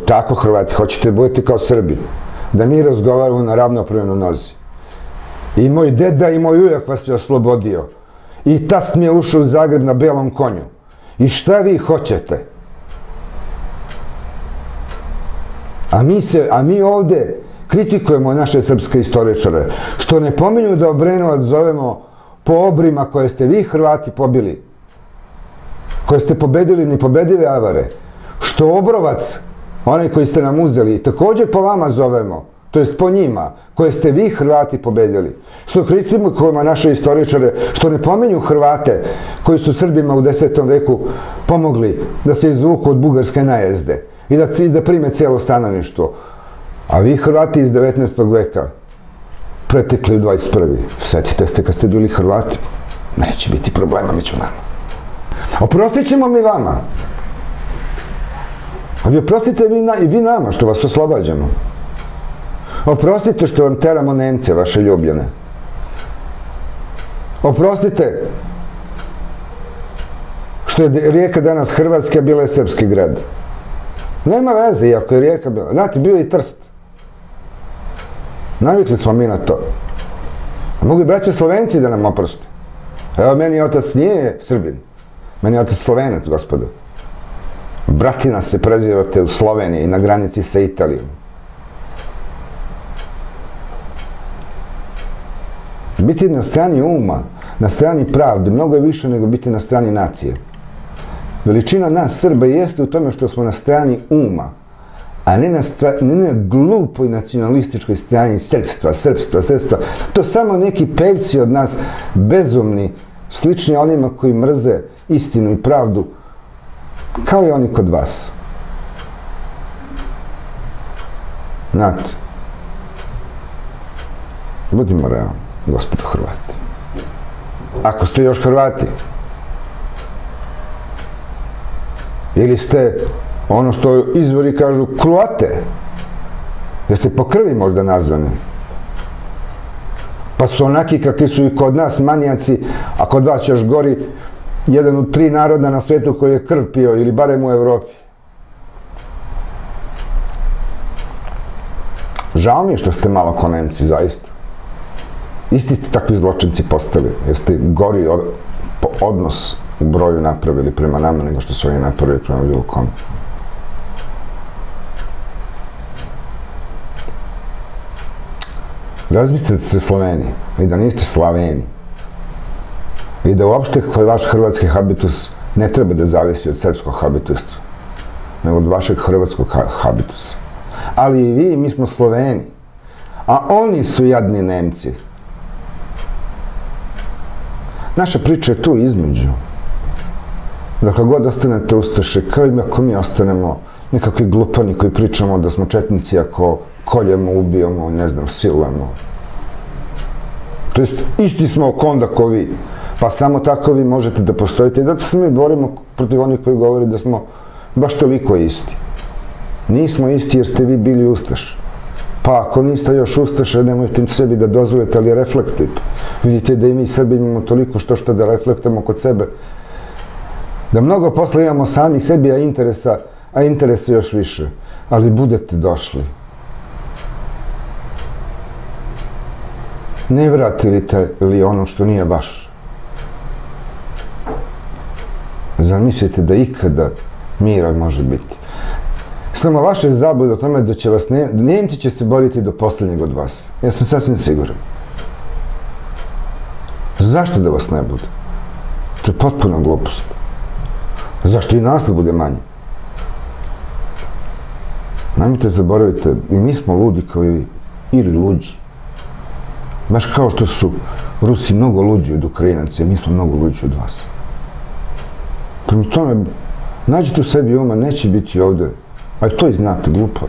tako Hrvati, hoćete da budete kao Srbi, da mi razgovaramo na ravnopravnoj nozi. I moj deda i moj ujak vas je oslobodio. I tast mi je ušao u Zagreb na belom konju. I šta vi hoćete? A mi ovde kritikujemo naše srpske istoričare, što ne pominju da Obrenovac zovemo po obrima koje ste vi Hrvati pobili, koje ste pobedili nepobedive avare, što Obrovac, onaj koji ste nam uzeli, također po vama zovemo, to jest po njima, koje ste vi Hrvati pobedili, što kritikujemo naše istoričare, što ne pominju Hrvate koji su Srbima u 10. veku pomogli da se izvuku od bugarske najezde i da prime cijelo stanovništvo. A vi Hrvati iz 19. veka pretekli u 21. Sjetite se kad ste bili Hrvati, neće biti problema među nama. Oprostit ćemo mi vama. Ali oprostite i vi nama što vas oslobađamo. Oprostite što vam teramo Nemce, vaše ljubljene. Oprostite što je Rijeka danas Hrvatska, bila je srpski grad. Nema veze, iako je Rijeka bila. Znate, bio je i Trst. Navikli smo mi na to. Mogu i braća Slovenci da nam oproste. Evo, meni otac nije Srbin. Meni je otac Slovenac, gospodo. Bratina se prezivate u Sloveniji, na granici sa Italijom. Biti na strani uma, na strani pravde, mnogo je više nego biti na strani nacije. Veličina nas Srba jeste u tome što smo na strani uma, a ne na glupoj nacionalističkoj strani srpstva. To samo neki pevci od nas, bezumni, slični onima koji mrze istinu i pravdu, kao i oni kod vas. Znate, budimo realni, gospodo Hrvati. Ako ste još Hrvati, ili ste ono što izvori kažu Kroate, jer ste po krvi možda nazvani, pa su onaki kakvi su i kod nas manijaci, a kod vas još gori jedan od 3 naroda na svetu koji je krv pio, ili barem u Evropi. Žao mi je što ste malo ko Nemci, zaista. Isti ste takvi zločinci postali, jer ste gori odnos u broju napravili prema nama nego što su oni napravili prema bilo kome. Razmislite se Sloveni i da niste Slaveni i da uopšte vaš hrvatski habitus ne treba da zavisi od srpskog habitusa, nego od vašeg hrvatskog habitusa. Ali i vi, mi smo Sloveni, a oni su jadni Nemci. Naša priča je tu između. Dakle, god ostanete ustaše, kao i ako mi ostanemo nekakvi glupani koji pričamo da smo četnici ako koljemo, ubijamo, ne znam, silujemo. To jest, isti smo konda ko vi, pa samo tako vi možete da postojite. I zato se mi borimo protiv onih koji govori da smo baš toliko isti. Nismo isti jer ste vi bili ustaše. Pa ako niste još ustaše, nemojte sebi da dozvolite, ali reflektujte. Vidite da i mi Srbi imamo toliko što da reflektujemo kod sebe. Da mnogo posla imamo sami sebi, a interesa još više. Ali budete došli. Ne vratite li ono što nije vaše? Zamislite da ikada mira može biti. Samo vaše zablude o tome da će vas Nemci će se boriti do posljednjeg od vas. Ja sam sasvim siguran. Zašto da vas ne bude? To je potpuna glupost. Zašto i nas bude manje? Nemojte zaboravite, i mi smo ludi kao i vi, ili luđi. Baš kao što su Rusi mnogo luđi od Ukrajinaca, mi smo mnogo luđi od vas. Prema tome, nađite u sebi uma, neće biti ovde, a i to i znate, glupo.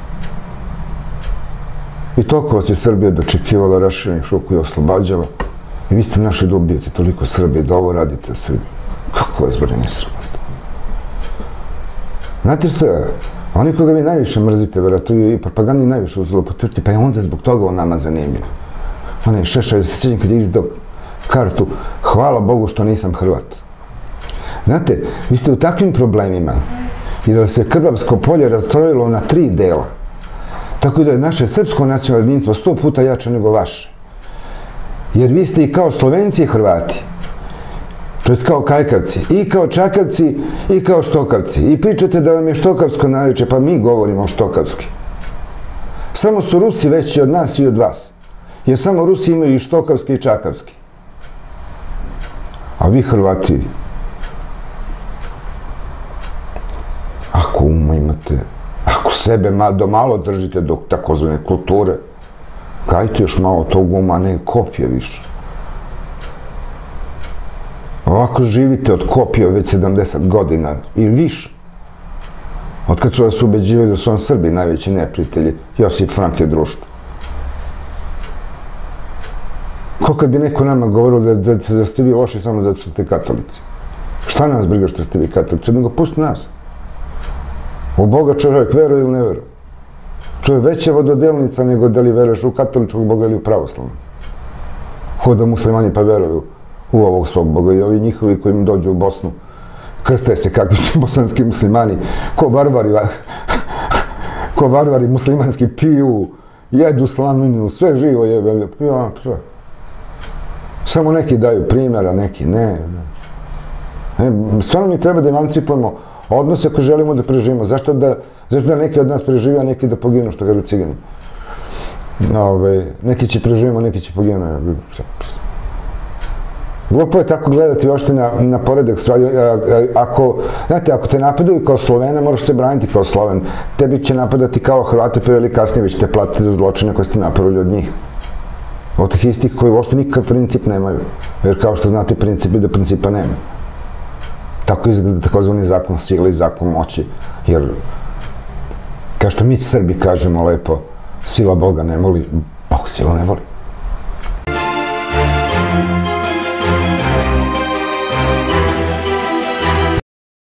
I toliko vas je Srbija dočekivala raširenih ruku i oslobađala, i vi ste našli da ubijete toliko Srbije, da ovo radite u Srbiji. Kako vas bre nije sramota? Znate što je? Oni koga vi najviše mrzite, veratuju i propagandi najviše zloupotrebiti, pa je onda zbog toga on nama zanimljiv. On je Šešelj, se sjećam kad je izdao kartu, hvala Bogu što nisam Hrvat. Znate, vi ste u takvim problemima i da se Krbavsko polje rastrojilo na 3 dela. Tako da je naše srpsko nacionalno jedinstvo 100 puta jače nego vaše. Jer vi ste i kao Slovenci i Hrvati, to je kao Kajkavci, i kao Čakavci, i kao Štokavci. I pričate da vam je štokavsko narečje, pa mi govorimo štokavski. Samo su Rusi veći od nas i od vas. Jer samo Rusi imaju i štokavski i čakavski. A vi Hrvati, ako uma imate, ako sebe do malo držite do takozvane kulture, kajte još malo tog uma, ne kopije više. Ovako živite od kopije već 70 godina i više. Od kad su vas ubeđivali da su vam Srbi najveći neprijatelji, Josip Frank je društvo. Ko kad bi neko nama govorio da ste vi loši samo zato što ste katolici. Šta nas briga što ste vi katolici? Nego pusti nas. U Boga čovjek veruje ili ne veruje. To je veća vododelnica nego da li veruješ u katoličkog Boga ili u pravoslavnog. Ko da muslimani pa veruju u ovog svog Boga i ovi njihovi koji im dođu u Bosnu krste se kakvi su bosanski muslimani, ko varvari muslimanski piju, jedu slaninu, sve živo jebe. Samo neki daju primjera, neki ne. Stvarno mi treba da emancipujemo odnose ako želimo da preživimo. Zašto da neki od nas preživi, a neki da poginu, što kažu Cigani. Neki će preživimo, neki će poginu. Glupo je tako gledati ošte na poredak stvari. Znate, ako te napadaju kao Slovena, moraš se braniti kao Sloven. Tebi će napadati kao Hrvate, prije ili kasnije, već te platiti za zločine koje ste napravili od njih. Od tih istih koji uopšte nikakav princip nemaju. Jer kao što znate, princip je da principa nema. Tako izgleda takozvani zakon sile i zakon moći. Jer, kao što mi Srbi kažemo lepo, sila Boga ne voli, Bog silu ne voli.